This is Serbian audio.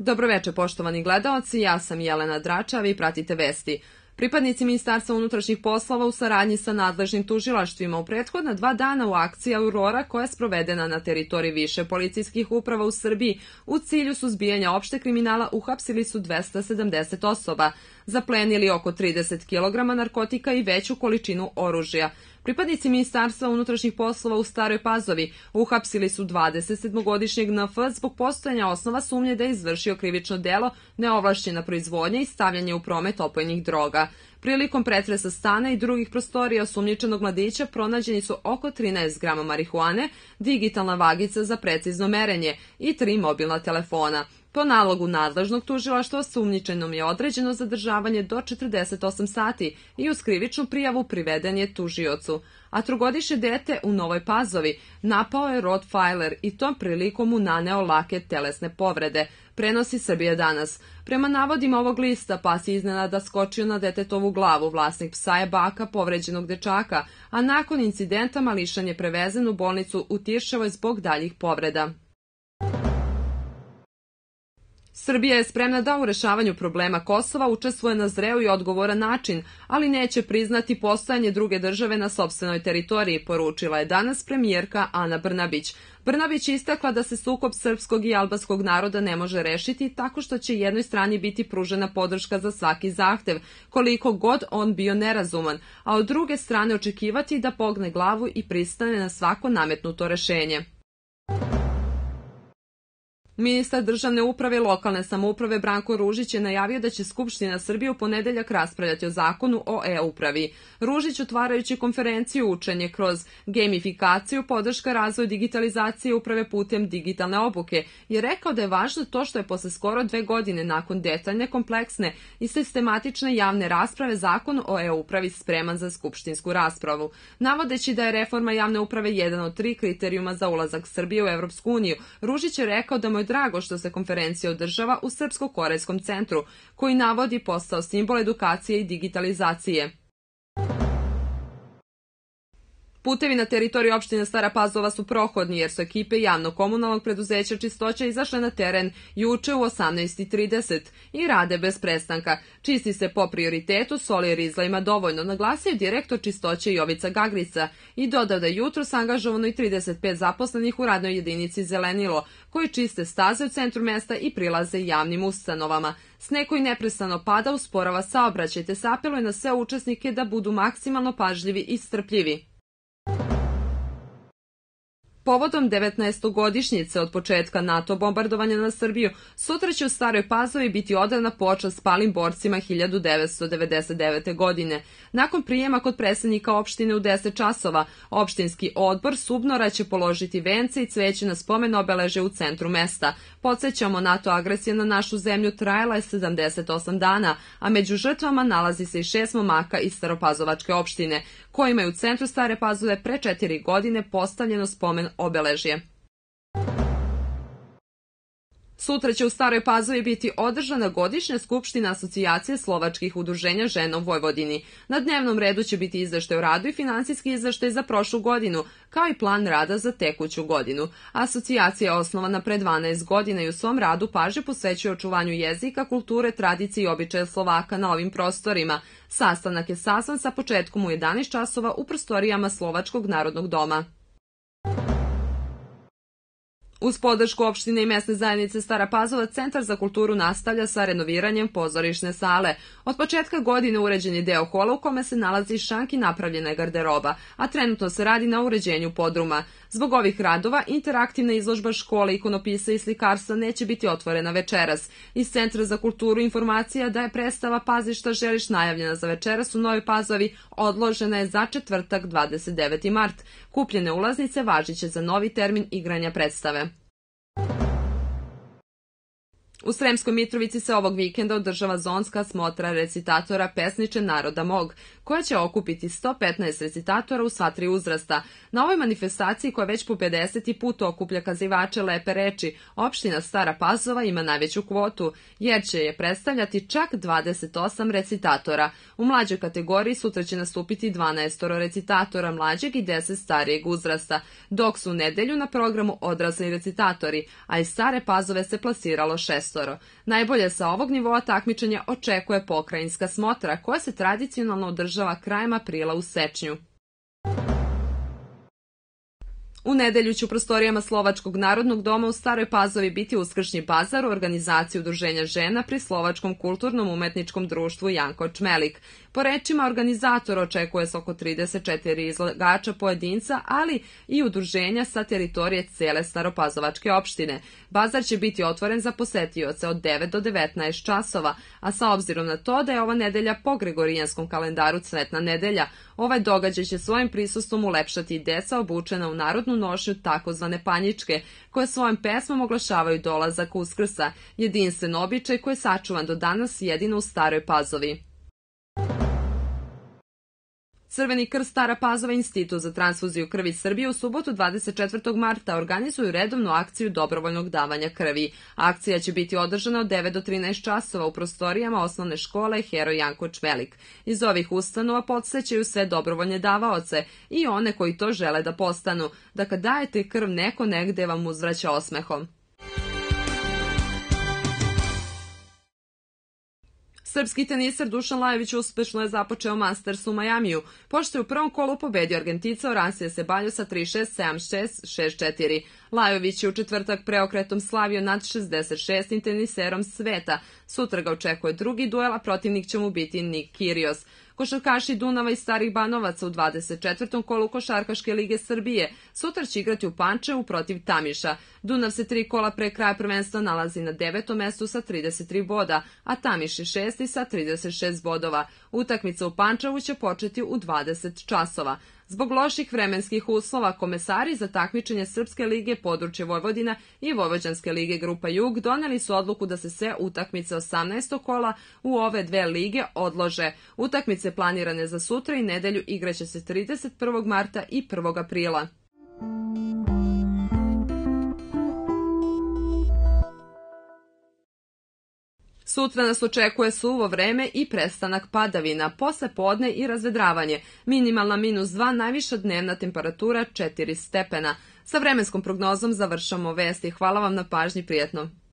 Dobroveče, poštovani gledaoci, ja sam Jelena Drača, vi pratite vesti. Pripadnici Ministarstva unutrašnjih poslova u saradnji sa nadležnim tužilaštvima u prethodna 2 dana u akciji Aurora, koja je sprovedena na teritoriji više policijskih uprava u Srbiji, u cilju suzbijanja opšte kriminala uhapsili su 270 osoba, zaplenili oko 30 kg narkotika i veću količinu oružja. Pripadnici Ministarstva unutrašnjih poslova u Staroj Pazovi uhapsili su 27-godišnjeg NF zbog postojanja osnova sumnje da je izvršio krivično delo neovlašćena proizvodnja i stavljanje u promet opojnih droga. Prilikom pretresa stana i drugih prostorija osumnjičenog mladića pronađeni su oko 13 grama marihuane, digitalna vagica za precizno merenje i 3 mobilna telefona. Po nalogu nadležnog tužilaštva osumnjičenom je određeno zadržavanje do 48 sati i uz krivičnu prijavu priveden je tužiocu. A trogodišnje dete u Novoj Pazovi napao je Rottweiler i tom prilikom mu naneo lake telesne povrede, prenosi Srbija danas. Prema navodima ovog lista, pas je iznenada skočio na detetovu glavu, vlasnik psa je baka povređenog dečaka, a nakon incidenta mališan je prevezen u bolnicu u Tirševoj zbog daljih povreda. Srbija je spremna da u rešavanju problema Kosova učestvuje na zreo i odgovoran način, ali neće priznati postojanje druge države na sopstvenoj teritoriji, poručila je danas premijerka Ana Brnabić. Brnabić je istakla da se sukob srpskog i albanskog naroda ne može rešiti tako što će jednoj strani biti pružena podrška za svaki zahtev, koliko god on bio nerazuman, a od druge strane očekivati da pogne glavu i pristane na svako nametnuto rešenje. Ministar državne uprave i lokalne samouprave Branko Ružić je najavio da će Skupština Srbije u ponedeljak raspravljati o zakonu o e-upravi. Ružić, otvarajući konferenciju Učenje kroz gamifikaciju, podrška razvoju digitalizacije uprave putem digitalne obuke, je rekao da je važno to što je posle skoro 2 godine nakon detaljne, kompleksne i sistematične javne rasprave zakon o e-upravi spreman za skupštinsku raspravu. Navodeći da je reforma javne uprave jedan od 3 kriterijuma za ulazak Srbije u Evropsku uniju, Ružić je rekao da mu je drago što se konferencija održava u Srpsko-korejskom centru, koji navodi postao simbol edukacije i digitalizacije. Putevi na teritoriji opštine Stara Pazova su prohodni jer su ekipe javno-komunalnog preduzeća Čistoća izašle na teren juče u 18:30 i rade bez prestanka. Čisti se po prioritetu, soli rizla ima dovoljno, naglasio direktor Čistoće Jovica Gagrica i dodao da je jutros angažovano i 35 zaposlenih u radnoj jedinici Zelenilo, koji čiste staze u centru mesta i prilaze javnim ustanovama. Sneg koji neprestano pada usporava saobraćaj, te se apeluje na sve učesnike da budu maksimalno pažljivi i strpljivi. Povodom 19-godišnjice od početka NATO bombardovanja na Srbiju, sutra će u Staroj Pazovi biti odana počast palim borcima 1999. godine. Nakon prijema kod predsednika opštine u 10 časova, opštinski odbor Subnora će položiti vence i cveće na spomen obeležje u centru mesta. Podsećamo, NATO agresija na našu zemlju trajala je 78 dana, a među žrtvama nalazi se i 6 momaka iz Staropazovačke opštine, kojima je u centru Stare Pazove pre 4 godine postavljeno spomen obeležje. Sutra će u Staroj Pazovi biti održana godišnja skupština Asocijacije slovačkih udruženja žena u Vojvodini. Na dnevnom redu će biti izveštaj o radu i finansijski izveštaj za prošlu godinu, kao i plan rada za tekuću godinu. Asocijacija je osnovana pre 12 godina i u svom radu pažnju posvećuje očuvanju jezika, kulture, tradicije i običaja Slovaka na ovim prostorima. Sastanak je sazvan sa početkom u 11 časova u prostorijama Slovačkog narodnog doma. Uz podršku opštine i mesne zajednice Stara Pazova, Centar za kulturu nastavlja sa renoviranjem pozorišne sale. Od početka godine uređen je deo hola u kome se nalazi šank i napravljena je garderoba, a trenutno se radi na uređenju podruma. Zbog ovih radova, interaktivna izložba škole, ikonopisa i slikarstva neće biti otvorena večeras. Iz Centra za kulturu informacija da je predstava Pazi šta želiš najavljena za večeras u Novoj Pazovi odložena je za četvrtak 29. mart. Kupljene ulaznice važiće za novi termin igranja predstave. U Sremskoj Mitrovici se ovog vikenda održava zonska smotra recitatora Pesniče naroda mog, koja će okupiti 115 recitatora u sva 3 uzrasta. Na ovoj manifestaciji, koja već po 50. put okuplja kazivače lepe reči, opština Stara Pazova ima najveću kvotu, jer će je predstavljati čak 28 recitatora. U mlađoj kategoriji sutra će nastupiti 12 recitatora mlađeg i 10 starijeg uzrasta, dok su u nedelju na programu odrasli recitatori, a iz Stare Pazove se plasiralo 6 šestoro. Najbolje sa ovog nivoa takmičenja očekuje pokrajinska smotra, koja se tradicionalno održava krajem aprila u Sečnju. U nedelju će u prostorijama Slovačkog narodnog doma u Staroj Pazovi biti uskršnji bazar u organizaciji Udruženja žena pri Slovačkom kulturnom umetničkom društvu Janko Čmelik. Po rečima organizatora očekuje se oko 34 izlagača pojedinca, ali i udruženja sa teritorije cele Staropazovačke opštine. Bazar će biti otvoren za posetioce od 9 do 19 časova, a sa obzirom na to da je ova nedelja po gregorijanskom kalendaru Cvetna nedelja, ovaj događaj će svojim prisustvom ulepšati i deca obučena u narodnu nošnju takozvane panjičke, koje svojom pesmom oglašavaju dolazak Uskrsa, jedinstven običaj koji je sačuvan do danas jedino u Staroj Pazovi. Crveni krst Stara Pazova i Institut za transfuziju krvi Srbije u subotu 24. marta organizuju redovnu akciju dobrovoljnog davanja krvi. Akcija će biti održana od 9 do 13 časova u prostorijama osnovne škole Heroj Janko Čmelik. Iz ovih ustanova podsećaju sve dobrovoljne davaoce i one koji to žele da postanu, da kad dajete krv neko negde vam uzvraća osmehom. Srpski teniser Dušan Lajović uspešno je započeo Masters u Majamiju, pošto je u prvom kolu pobedio Argentica Oransija Ceballosa 3-6, 7-6, 6-4. Lajović je u četvrtak preokretom slavio nad 66. teniserom sveta. Sutra ga očekuje drugi duel, a protivnik će mu biti Nik Kyrgios. Košarkaši Dunava i Starih Banovaca u 24. kolu Košarkaške lige Srbije sutra će igrati u Pančevu protiv Tamiša. Dunav se 3 kola pre kraja prvenstva nalazi na 9. mestu sa 33 boda, a Tamiš je 6. sa 36 bodova. Utakmica u Pančevu će početi u 20 časova. Zbog loših vremenskih uslova, komesari za takmičenje Srpske lige područje Vojvodina i Vojvođanske lige Grupa Jug doneli su odluku da se sve utakmice 18. kola u ove dve lige odlože. Utakmice planirane za sutra i nedelju igraće se 31. marta i 1. aprila. Sutra nas očekuje suvo vreme i prestanak padavina, posle podne i razvedravanje. Minimalna -2, najviša dnevna temperatura 4 stepena. Sa vremenskom prognozom završamo vesti. Hvala vam na pažnji, prijetno.